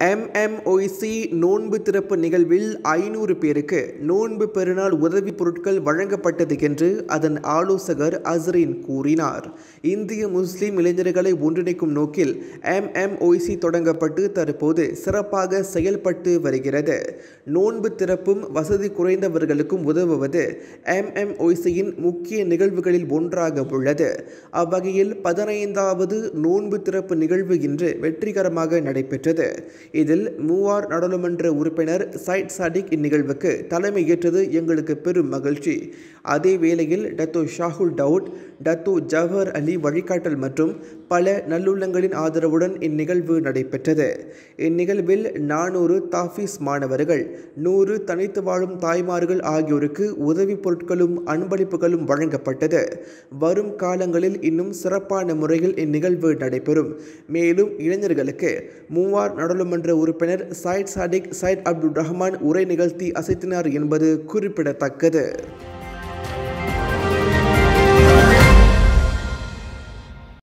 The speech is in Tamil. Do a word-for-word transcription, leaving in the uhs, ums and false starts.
எம் எம் ஒ சி நோன்பு திறப்பு நிகழ்வில் ஐநூறு பேருக்கு நோன்பு பெருநாள் உதவிப் பொருட்கள் வழங்கப்பட்டது என்று அதன் ஆலோசகர் அஸ்ரின் கூறினார். இந்திய முஸ்லிம் இளைஞர்களை ஒன்றிணைக்கும் நோக்கில் எம் எம் ஒ சி தொடங்கப்பட்டு தற்போது சிறப்பாக செயல்பட்டு வருகிறது. நோன்பு திறப்பும் வசதி குறைந்தவர்களுக்கும் உதவுவது எம் எம் ஒ சியின் முக்கிய நிகழ்வுகளில் ஒன்றாக உள்ளது. அவ்வகையில் பதினைந்தாவது நோன்பு திறப்பு நிகழ்வு இன்று வெற்றிகரமாக நடைபெற்றது. இதில் மூவார் நாடாளுமன்ற உறுப்பினர் சைட் சாடிக் இந்நிகழ்வுக்கு தலைமையேற்றது எங்களுக்கு பெரும் மகிழ்ச்சி. அதே வேளையில் டத்தோ ஷாகுல் டவுட், டத்தோ ஜவஹர் அலி வழிகாட்டல் மற்றும் பல நல்லுள்ளங்களின் ஆதரவுடன் இந்நிகழ்வு நடைபெற்றது. இந்நிகழ்வில் நானூறு தாஃபீஸ் மாணவர்கள், நூறு தனித்து வாழும் தாய்மார்கள் ஆகியோருக்கு உதவிப் பொருட்களும் அன்பளிப்புகளும் வழங்கப்பட்டது. வரும் காலங்களில் இன்னும் சிறப்பான முறையில் இந்நிகழ்வு நடைபெறும். மேலும் இளைஞர்களுக்கு மூவார் நாடாளுமன்ற உறுப்பினர் Syed Saddiq Syed Abdul Rahman உரை நிகழ்த்தி அசைத்தினார் என்பது குறிப்பிடத்தக்கது.